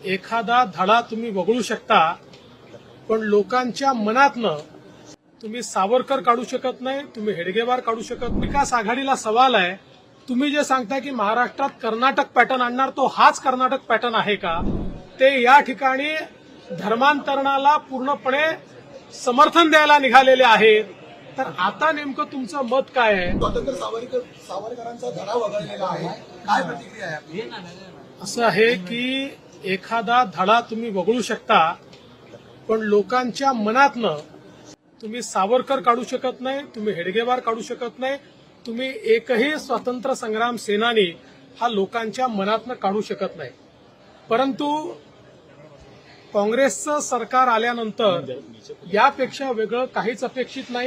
एखादा धडा तुम्ही वगळू शकता, पण लोकांच्या मनातनं तुम्ही सावरकर काढू शकत नाही, तुम्ही हेडगेवार काढू शकत नाही. विकास आघाडीला सवाल आहे, तुम्ही जे सांगताय की महाराष्ट्रात कर्नाटक पॅटर्न आणणार, तो हाच कर्नाटक पॅटर्न आहे का? ते या ठिकाणी धर्मांतरणाला पूर्णपणे समर्थन द्यायला निघालेले आहेत. तर आता नेमकं तुमचं मत काय आहे? स्वातंत्र्य सावरकरांचा धडा वगळलेला आहे, काय प्रतिक्रिया आहे आपली? असं आहे की एखादा धडा तुम्ही वगळू शकता, पण लोकांच्या मनातनं तुम्ही सावरकर काढू शकत नाही, तुम्ही हेडगेवार काढू शकत नाही, तुम्ही एकही स्वातंत्र्य संग्राम सेनानी हा लोकांच्या मनातनं काढू शकत नाही. परंतु काँग्रेसचं सरकार आल्यानंतर यापेक्षा वेगळं काहीच अपेक्षित नाही.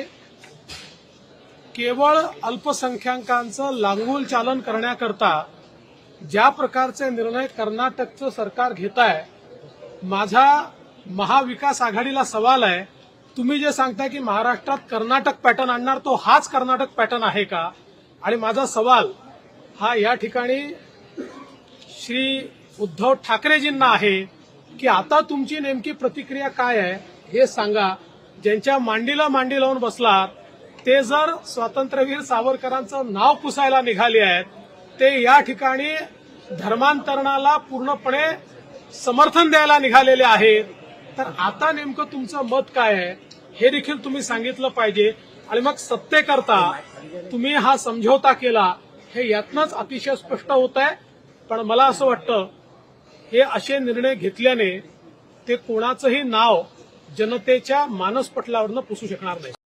केवळ अल्पसंख्याकांचं लांगुल चालन करण्याकरता ज्या प्रकारचे निर्णय कर्नाटकचं सरकार घेत आहे, माझा महाविकास आघाडीला सवाल आहे, तुम्ही जे सांगताय की महाराष्ट्रात कर्नाटक पॅटर्न आणणार, तो हाच कर्नाटक पॅटर्न आहे का? आणि माझा सवाल हा या ठिकाणी श्री उद्धव ठाकरेजींना आहे की आता तुमची नेमकी प्रतिक्रिया काय आहे हे सांगा. ज्यांच्या मांडीला मांडी लावून बसलात ते जर स्वातंत्र्यवीर सावरकरांचं नाव पुसायला निघाले आहेत, ते या ठिकाणी धर्मांतरणाला पूर्णपणे समर्थन द्यायला निघालेले आहेत. तर आता नेमकं तुमचं मत काय आहे हे देखील तुम्ही सांगितलं पाहिजे. आणि मग सत्तेकरता तुम्ही हा समझोता केला, हे यातनंच अतिशय स्पष्ट होत आहे. पण मला असं वाटतं हे असे निर्णय घेतल्याने ते कोणाचंही नाव जनतेच्या मानसपटलावरनं पुसू शकणार नाही.